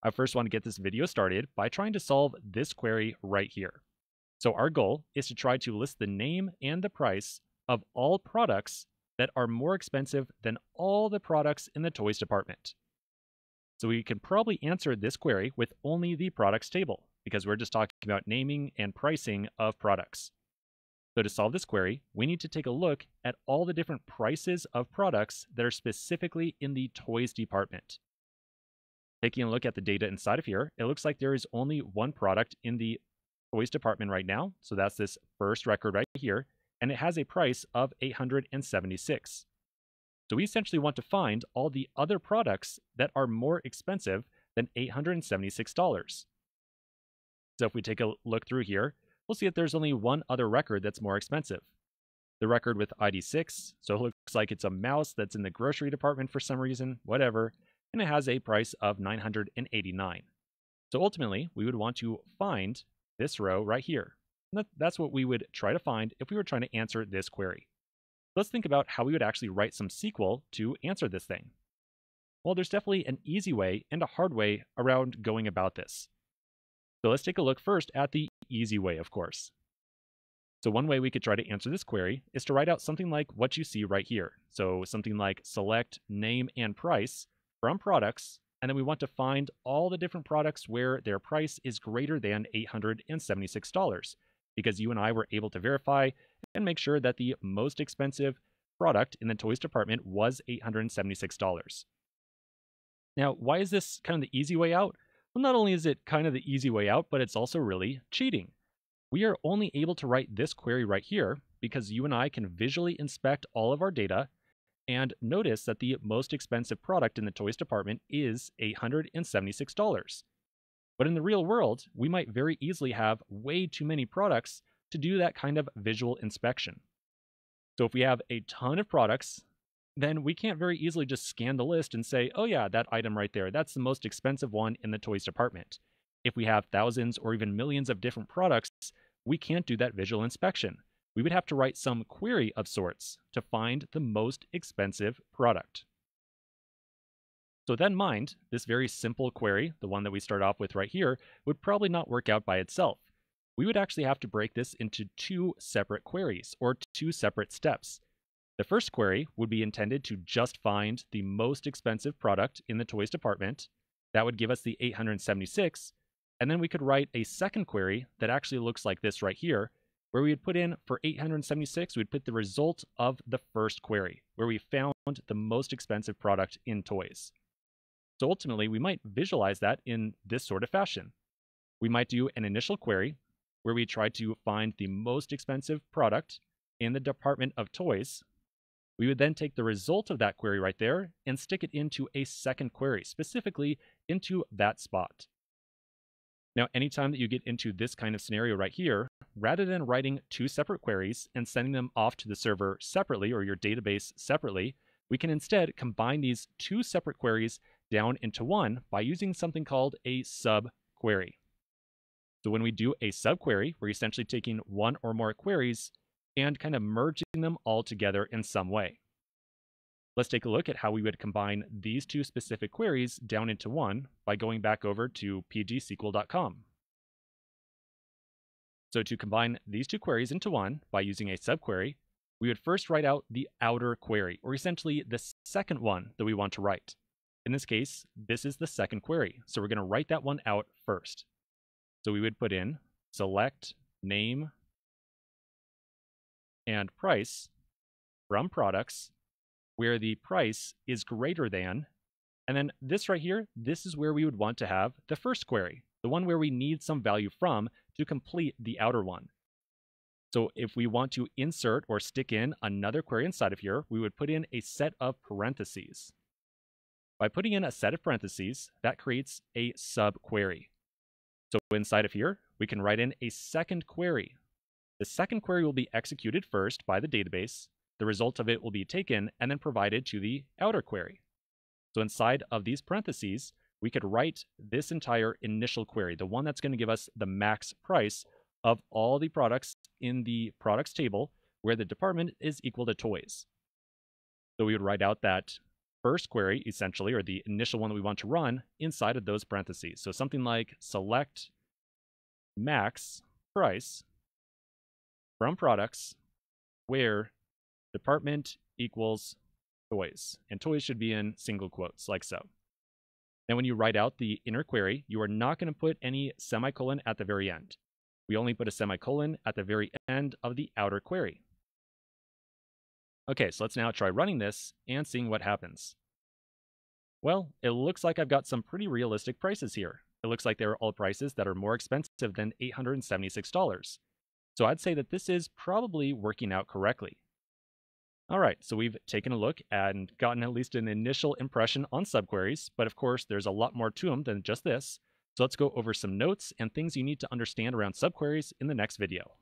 I first want to get this video started by trying to solve this query right here. So our goal is to try to list the name and the price of all products that are more expensive than all the products in the toys department. So we can probably answer this query with only the products table because we're just talking about naming and pricing of products. So to solve this query, we need to take a look at all the different prices of products that are specifically in the toys department. Taking a look at the data inside of here, it looks like there is only one product in the toys department right now. So that's this first record right here, and it has a price of $876. So we essentially want to find all the other products that are more expensive than $876. So if we take a look through here, we'll see that there's only one other record that's more expensive. The record with ID 6, so it looks like it's a mouse that's in the grocery department for some reason, whatever, and it has a price of $989. So ultimately, we would want to find this row right here. And that's what we would try to find if we were trying to answer this query. Let's think about how we would actually write some SQL to answer this thing. Well, there's definitely an easy way and a hard way around going about this. So let's take a look first at the easy way, of course. So one way we could try to answer this query is to write out something like what you see right here. So something like select name and price from products, and then we want to find all the different products where their price is greater than $876, because you and I were able to verify and make sure that the most expensive product in the toys department was $876. Now, why is this kind of the easy way out? Well, not only is it kind of the easy way out, but it's also really cheating. We are only able to write this query right here because you and I can visually inspect all of our data and notice that the most expensive product in the toys department is $876. But in the real world, we might very easily have way too many products to do that kind of visual inspection. So if we have a ton of products, then we can't very easily just scan the list and say, oh yeah, that item right there, that's the most expensive one in the toys department. If we have thousands or even millions of different products, we can't do that visual inspection. We would have to write some query of sorts to find the most expensive product. So with that in mind, this very simple query, the one that we start off with right here, would probably not work out by itself. We would actually have to break this into two separate queries, or two separate steps. The first query would be intended to just find the most expensive product in the toys department. That would give us the 876, and then we could write a second query that actually looks like this right here, where we would put in for 876, we'd put the result of the first query, where we found the most expensive product in toys. So ultimately, we might visualize that in this sort of fashion. We might do an initial query where we try to find the most expensive product in the department of toys. We would then take the result of that query right there and stick it into a second query, specifically into that spot. Now, anytime that you get into this kind of scenario right here, rather than writing two separate queries and sending them off to the server separately or your database separately, we can instead combine these two separate queries down into one by using something called a subquery. So when we do a subquery, we're essentially taking one or more queries and kind of merging them all together in some way. Let's take a look at how we would combine these two specific queries down into one by going back over to pgsql.com. So to combine these two queries into one by using a subquery, we would first write out the outer query, or essentially the second one that we want to write. In this case, this is the second query, so we're going to write that one out first. So we would put in select name and price from products where the price is greater than, and then this right here, this is where we would want to have the first query, the one where we need some value from to complete the outer one. So if we want to insert or stick in another query inside of here, we would put in a set of parentheses. By putting in a set of parentheses, that creates a subquery. So inside of here, we can write in a second query. The second query will be executed first by the database. The result of it will be taken and then provided to the outer query. So inside of these parentheses, we could write this entire initial query, the one that's going to give us the max price of all the products in the products table where the department is equal to toys. So we would write out that first query, essentially, or the initial one that we want to run inside of those parentheses. So something like select max price from products where department equals toys. And toys should be in single quotes, like so. Then when you write out the inner query, you are not going to put any semicolon at the very end. We only put a semicolon at the very end of the outer query. Okay, so let's now try running this and seeing what happens. Well, it looks like I've got some pretty realistic prices here. It looks like they're all prices that are more expensive than $876. So I'd say that this is probably working out correctly. All right, so we've taken a look and gotten at least an initial impression on subqueries, but of course there's a lot more to them than just this. So let's go over some notes and things you need to understand around subqueries in the next video.